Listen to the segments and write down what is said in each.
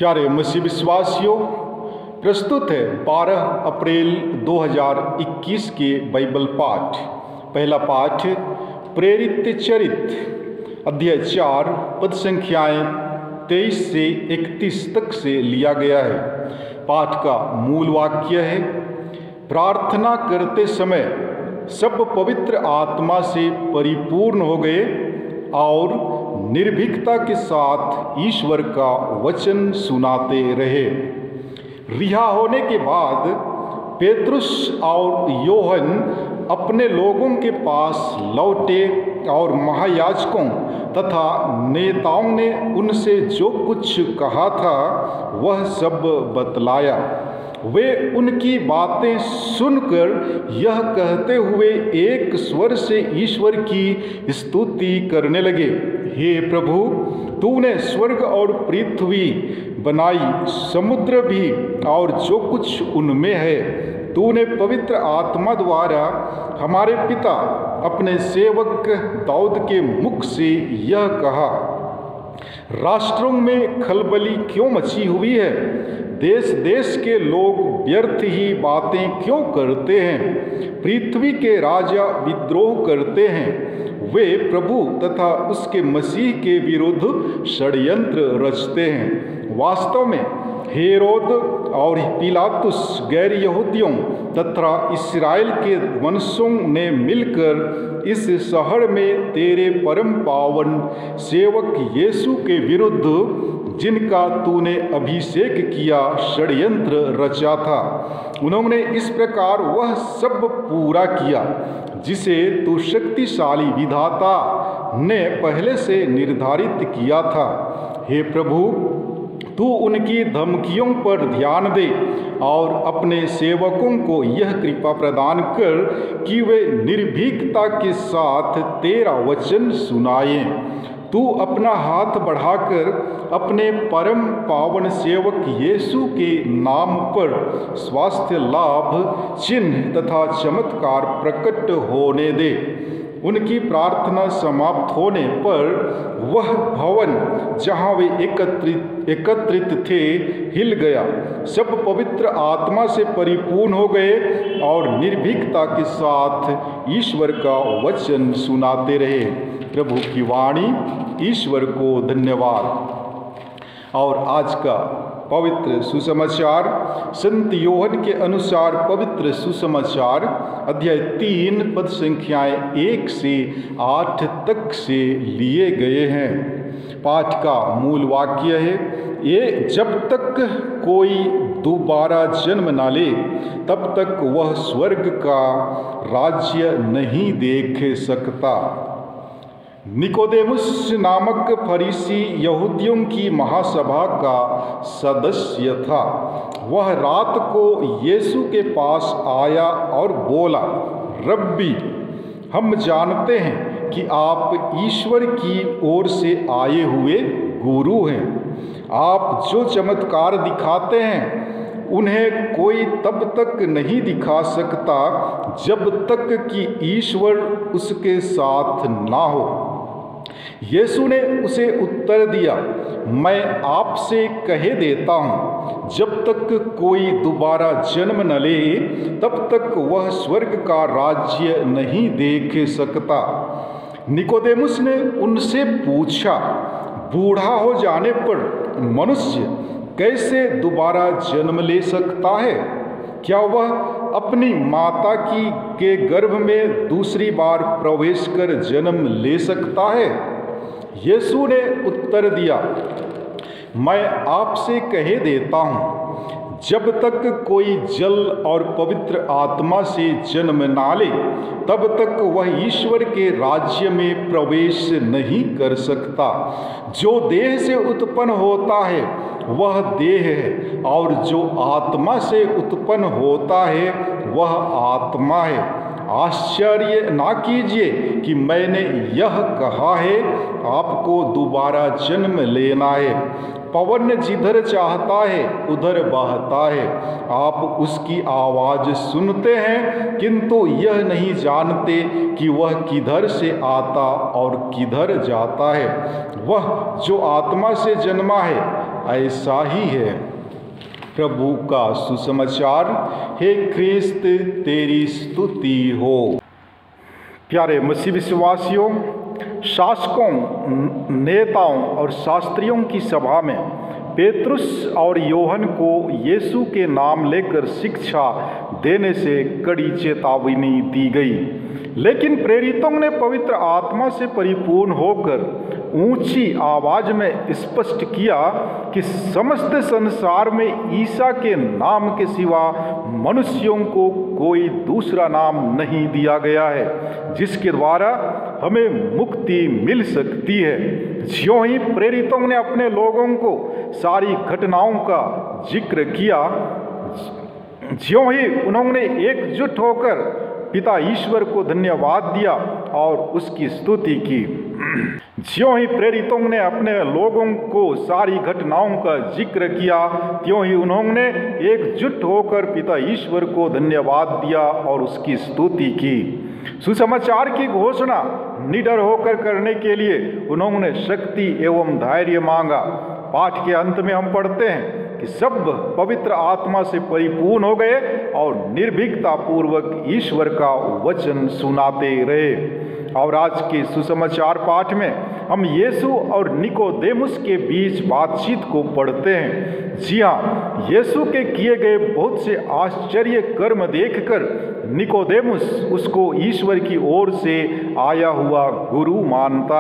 प्यारे मसीह विश्वासियों, प्रस्तुत है 12 अप्रैल 2021 के बाइबल पाठ। पहला पाठ प्रेरित चरित्र अध्याय 4 पद संख्याएं 23 से 31 तक से लिया गया है। पाठ का मूल वाक्य है, प्रार्थना करते समय सब पवित्र आत्मा से परिपूर्ण हो गए और निर्भीकता के साथ ईश्वर का वचन सुनाते रहे। रिहा होने के बाद पेतरुस और योहन अपने लोगों के पास लौटे और महायाजकों तथा नेताओं ने उनसे जो कुछ कहा था वह सब बतलाया। वे उनकी बातें सुनकर यह कहते हुए एक स्वर से ईश्वर की स्तुति करने लगे, हे प्रभु, तूने स्वर्ग और पृथ्वी बनाई, समुद्र भी और जो कुछ उनमें है। तूने पवित्र आत्मा द्वारा हमारे पिता अपने सेवक दाऊद के मुख से यह कहा, राष्ट्रों में खलबली क्यों मची हुई है? देश देश के लोग व्यर्थ ही बातें क्यों करते हैं? पृथ्वी के राजा विद्रोह करते हैं, वे प्रभु तथा उसके मसीह के विरुद्ध षड्यंत्र रचते हैं। वास्तव में हेरोद और पिलातुस गैर यहूदियों तथा इस्राएल के वंशों ने मिलकर इस शहर में तेरे परम पावन सेवक यीशु के विरुद्ध, जिनका तूने अभिषेक किया, षड्यंत्र रचा था। उन्होंने इस प्रकार वह सब पूरा किया जिसे तू शक्तिशाली विधाता ने पहले से निर्धारित किया था। हे प्रभु, तू उनकी धमकियों पर ध्यान दे और अपने सेवकों को यह कृपा प्रदान कर कि वे निर्भीकता के साथ तेरा वचन सुनाएं। तू अपना हाथ बढ़ाकर अपने परम पावन सेवक यीशु के नाम पर स्वास्थ्य लाभ, चिन्ह तथा चमत्कार प्रकट होने दे। उनकी प्रार्थना समाप्त होने पर वह भवन जहाँ वे एकत्रित थे हिल गया। सब पवित्र आत्मा से परिपूर्ण हो गए और निर्भीकता के साथ ईश्वर का वचन सुनाते रहे। प्रभु की वाणी। ईश्वर को धन्यवाद। और आज का पवित्र सुसमाचार संत योहन के अनुसार पवित्र सुसमाचार अध्याय 3 पद संख्याएं 1 से 8 तक से लिए गए हैं। पाठ का मूल वाक्य है, ये जब तक कोई दोबारा जन्म न ले तब तक वह स्वर्ग का राज्य नहीं देख सकता। निकोदेमुस नामक फरीसी यहूदियों की महासभा का सदस्य था। वह रात को यीशु के पास आया और बोला, रब्बी, हम जानते हैं कि आप ईश्वर की ओर से आए हुए गुरु हैं। आप जो चमत्कार दिखाते हैं उन्हें कोई तब तक नहीं दिखा सकता जब तक कि ईश्वर उसके साथ ना हो। यीशु ने उसे उत्तर दिया, मैं आपसे कहे देता हूँ, जब तक कोई दोबारा जन्म न ले तब तक वह स्वर्ग का राज्य नहीं देख सकता। निकोदेमुस ने उनसे पूछा, बूढ़ा हो जाने पर मनुष्य कैसे दोबारा जन्म ले सकता है? क्या वह अपनी माता के गर्भ में दूसरी बार प्रवेश कर जन्म ले सकता है? यीशु ने उत्तर दिया, मैं आपसे कहे देता हूँ, जब तक कोई जल और पवित्र आत्मा से जन्म ना ले तब तक वह ईश्वर के राज्य में प्रवेश नहीं कर सकता। जो देह से उत्पन्न होता है वह देह है और जो आत्मा से उत्पन्न होता है वह आत्मा है। आश्चर्य ना कीजिए कि मैंने यह कहा है, आपको दोबारा जन्म लेना है। पवन जिधर चाहता है उधर बहता है। आप उसकी आवाज़ सुनते हैं किंतु यह नहीं जानते कि वह किधर से आता और किधर जाता है। वह जो आत्मा से जन्मा है ऐसा ही है। प्रभु का सुसमाचार। हे ख्रिस्त, तेरी स्तुति हो। प्यारे मसीह विश्वासियों, शासकों, नेताओं और शास्त्रियों की सभा में पेतरुस और योहन को यीशु के नाम लेकर शिक्षा देने से कड़ी चेतावनी दी गई, लेकिन प्रेरितों ने पवित्र आत्मा से परिपूर्ण होकर ऊंची आवाज में स्पष्ट किया कि समस्त संसार में ईसा के नाम के सिवा मनुष्यों को कोई दूसरा नाम नहीं दिया गया है जिसके द्वारा हमें मुक्ति मिल सकती है। ज्यों ही प्रेरितों ने अपने लोगों को सारी घटनाओं का जिक्र किया, ज्यों ही उन्होंने एकजुट होकर पिता ईश्वर को धन्यवाद दिया और उसकी स्तुति की, ज्यों ही प्रेरितों ने अपने लोगों को सारी घटनाओं का जिक्र किया, त्यों ही उन्होंने एकजुट होकर पिता ईश्वर को धन्यवाद दिया और उसकी स्तुति की। सुसमाचार की घोषणा निडर होकर करने के लिए उन्होंने शक्ति एवं धैर्य मांगा। पाठ के अंत में हम पढ़ते हैं कि सब पवित्र आत्मा से परिपूर्ण हो गए और निर्भीकता पूर्वक ईश्वर का वचन सुनाते रहे। और आज के सुसमाचार पाठ में हम यीशु और निकोदेमुस के बीच बातचीत को पढ़ते हैं। जी हाँ, यीशु के किए गए बहुत से आश्चर्य कर्म देखकर निकोदेमुस उसको ईश्वर की ओर से आया हुआ गुरु मानता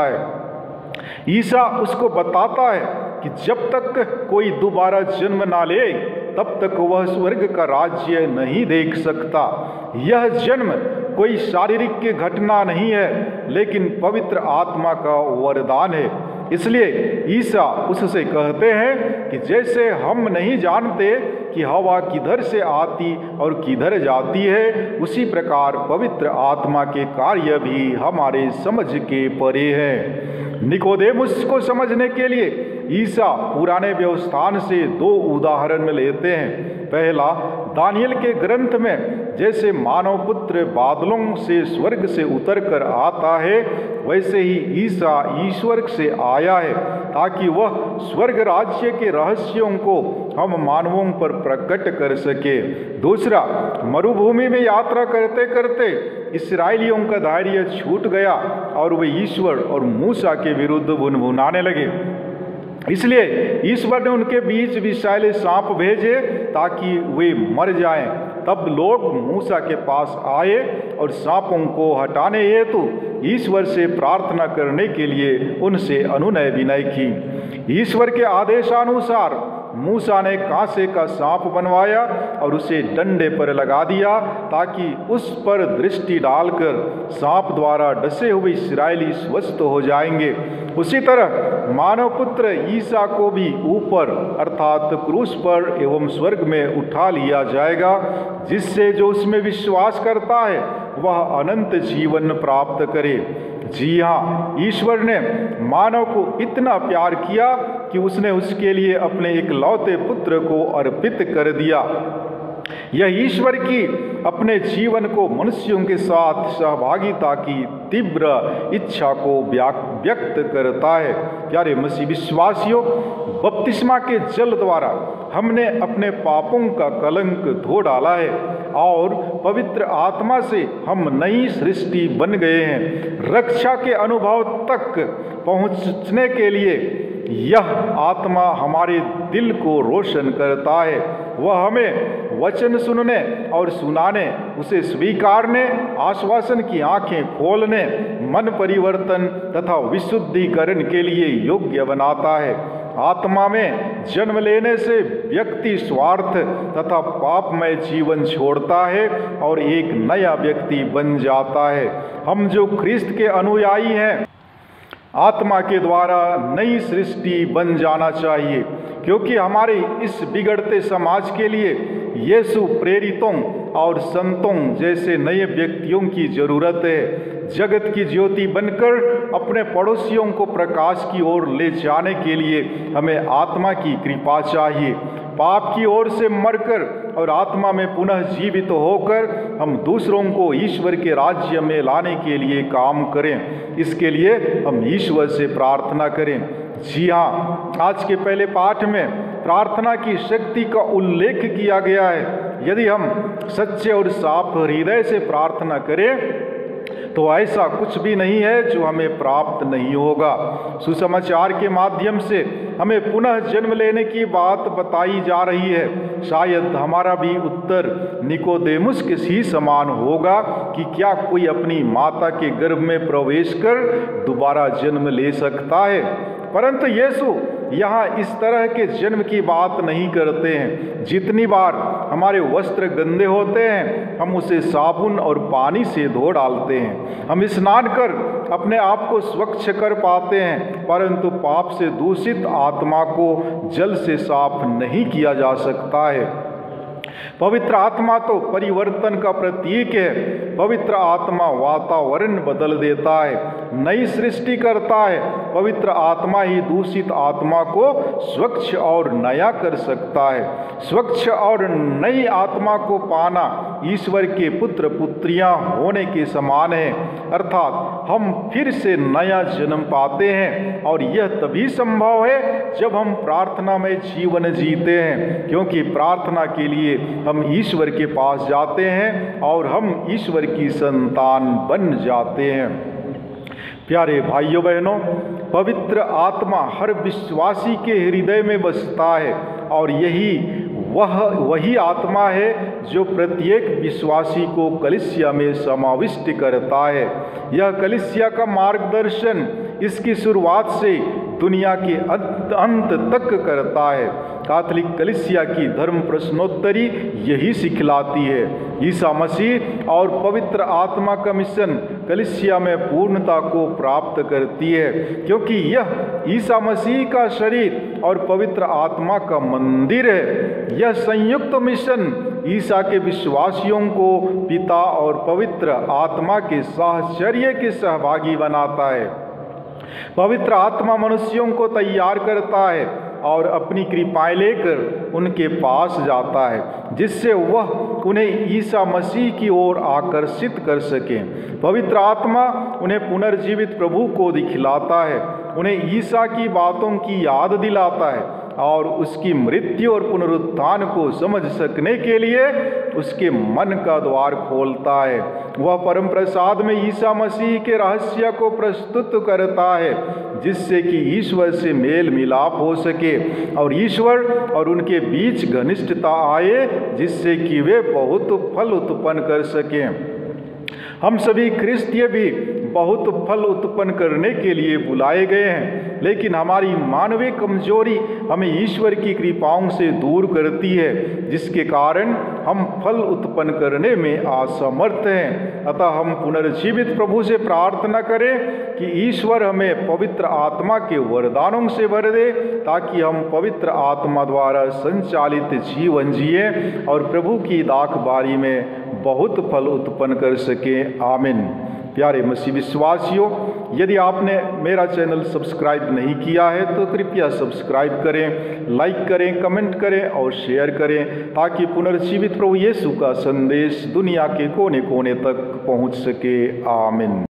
है। ईसा उसको बताता है कि जब तक कोई दोबारा जन्म ना ले तब तक वह स्वर्ग का राज्य नहीं देख सकता। यह जन्म कोई शारीरिक की घटना नहीं है, लेकिन पवित्र आत्मा का वरदान है। इसलिए ईसा उससे कहते हैं कि जैसे हम नहीं जानते कि हवा किधर से आती और किधर जाती है, उसी प्रकार पवित्र आत्मा के कार्य भी हमारे समझ के परे हैं। निकोदेमुस को समझने के लिए ईसा पुराने व्यवस्थान से दो उदाहरण लेते हैं। पहला, दानियल के ग्रंथ में जैसे मानव पुत्र बादलों से स्वर्ग से उतर कर आता है, वैसे ही ईसा ईश्वर से आया है ताकि वह स्वर्ग राज्य के रहस्यों को हम मानवों पर प्रकट कर सके। दूसरा, मरुभूमि में यात्रा करते करते इस्राएलियों का धैर्य छूट गया और वे ईश्वर और मूसा के विरुद्ध भुनभुनाने लगे। इसलिए ईश्वर ने उनके बीच विषैले सांप भेजे ताकि वे मर जाएं। तब लोग मूसा के पास आए और सांपों को हटाने हेतु ईश्वर से प्रार्थना करने के लिए उनसे अनुनय विनय की। ईश्वर के आदेशानुसार मूसा ने कांसे का सांप बनवाया और उसे डंडे पर लगा दिया ताकि उस पर दृष्टि डालकर सांप द्वारा डसे हुए इस्राएली स्वस्थ हो जाएंगे। उसी तरह मानव पुत्र ईसा को भी ऊपर अर्थात क्रूस पर एवं स्वर्ग में उठा लिया जाएगा, जिससे जो उसमें विश्वास करता है वह अनंत जीवन प्राप्त करे। जी हाँ, ईश्वर ने मानव को इतना प्यार किया कि उसने उसके लिए अपने इकलौते पुत्र को अर्पित कर दिया। यह ईश्वर की अपने जीवन को मनुष्यों के साथ सहभागिता की तीव्र इच्छा को व्यक्त करता है। प्यारे मसीह विश्वासियों, बपतिस्मा के जल द्वारा हमने अपने पापों का कलंक धो डाला है और पवित्र आत्मा से हम नई सृष्टि बन गए हैं। रक्षा के अनुभव तक पहुंचने के लिए यह आत्मा हमारे दिल को रोशन करता है। वह हमें वचन सुनने और सुनाने, उसे स्वीकारने, आश्वासन की आंखें खोलने, मन परिवर्तन तथा विशुद्धिकरण के लिए योग्य बनाता है। आत्मा में जन्म लेने से व्यक्ति स्वार्थ तथा पापमय जीवन छोड़ता है और एक नया व्यक्ति बन जाता है। हम जो ख्रिस्त के अनुयायी हैं, आत्मा के द्वारा नई सृष्टि बन जाना चाहिए, क्योंकि हमारे इस बिगड़ते समाज के लिए यीशु प्रेरितों और संतों जैसे नए व्यक्तियों की जरूरत है। जगत की ज्योति बनकर अपने पड़ोसियों को प्रकाश की ओर ले जाने के लिए हमें आत्मा की कृपा चाहिए। पाप की ओर से मरकर और आत्मा में पुनः जीवित होकर हम दूसरों को ईश्वर के राज्य में लाने के लिए काम करें। इसके लिए हम ईश्वर से प्रार्थना करें। जी हाँ, आज के पहले पाठ में प्रार्थना की शक्ति का उल्लेख किया गया है। यदि हम सच्चे और साफ हृदय से प्रार्थना करें तो ऐसा कुछ भी नहीं है जो हमें प्राप्त नहीं होगा। सुसमाचार के माध्यम से हमें पुनः जन्म लेने की बात बताई जा रही है। शायद हमारा भी उत्तर निकोदेमुस के ही समान होगा कि क्या कोई अपनी माता के गर्भ में प्रवेश कर दोबारा जन्म ले सकता है। परंतु यीशु यहाँ इस तरह के जन्म की बात नहीं करते हैं। जितनी बार हमारे वस्त्र गंदे होते हैं हम उसे साबुन और पानी से धो डालते हैं। हम स्नान कर अपने आप को स्वच्छ कर पाते हैं, परंतु पाप से दूषित आत्मा को जल से साफ नहीं किया जा सकता है। पवित्र आत्मा तो परिवर्तन का प्रतीक है। पवित्र आत्मा वातावरण बदल देता है, नई सृष्टि करता है। पवित्र आत्मा ही दूषित आत्मा को स्वच्छ और नया कर सकता है। स्वच्छ और नई आत्मा को पाना ईश्वर के पुत्र पुत्रियां होने के समान है, अर्थात हम फिर से नया जन्म पाते हैं। और यह तभी संभव है जब हम प्रार्थना में जीवन जीते हैं, क्योंकि प्रार्थना के लिए हम ईश्वर के पास जाते हैं और हम ईश्वर की संतान बन जाते हैं। प्यारे भाइयों बहनों, पवित्र आत्मा हर विश्वासी के हृदय में बसता है और वही आत्मा है जो प्रत्येक विश्वासी को कलीसिया में समाविष्ट करता है। यह कलीसिया का मार्गदर्शन इसकी शुरुआत से दुनिया के अंत तक करता है। कैथोलिक कलीसिया की धर्म प्रश्नोत्तरी यही सिखलाती है। ईसा मसीह और पवित्र आत्मा का मिशन कलीसिया में पूर्णता को प्राप्त करती है, क्योंकि यह ईसा मसीह का शरीर और पवित्र आत्मा का मंदिर है। यह संयुक्त मिशन ईसा के विश्वासियों को पिता और पवित्र आत्मा के साहचर्य के सहभागी बनाता है। पवित्र आत्मा मनुष्यों को तैयार करता है और अपनी कृपाएं लेकर उनके पास जाता है, जिससे वह उन्हें ईसा मसीह की ओर आकर्षित कर सके। पवित्र आत्मा उन्हें पुनर्जीवित प्रभु को दिखलाता है, उन्हें ईसा की बातों की याद दिलाता है और उसकी मृत्यु और पुनरुत्थान को समझ सकने के लिए उसके मन का द्वार खोलता है। वह परम प्रसाद में ईसा मसीह के रहस्य को प्रस्तुत करता है, जिससे कि ईश्वर से मेल मिलाप हो सके और ईश्वर और उनके बीच घनिष्ठता आए, जिससे कि वे बहुत फल उत्पन्न कर सकें। हम सभी क्रिस्तीय भी बहुत फल उत्पन्न करने के लिए बुलाए गए हैं, लेकिन हमारी मानवीय कमजोरी हमें ईश्वर की कृपाओं से दूर करती है, जिसके कारण हम फल उत्पन्न करने में असमर्थ हैं। अतः हम पुनर्जीवित प्रभु से प्रार्थना करें कि ईश्वर हमें पवित्र आत्मा के वरदानों से भर दे, ताकि हम पवित्र आत्मा द्वारा संचालित जीवन जिए और प्रभु की दाखबारी में बहुत फल उत्पन्न कर सकें। आमीन। प्यारे मसीह विश्वासियों, यदि आपने मेरा चैनल सब्सक्राइब नहीं किया है तो कृपया सब्सक्राइब करें, लाइक करें, कमेंट करें और शेयर करें, ताकि पुनर्जीवित प्रभु यीशु का संदेश दुनिया के कोने कोने तक पहुंच सके। आमीन।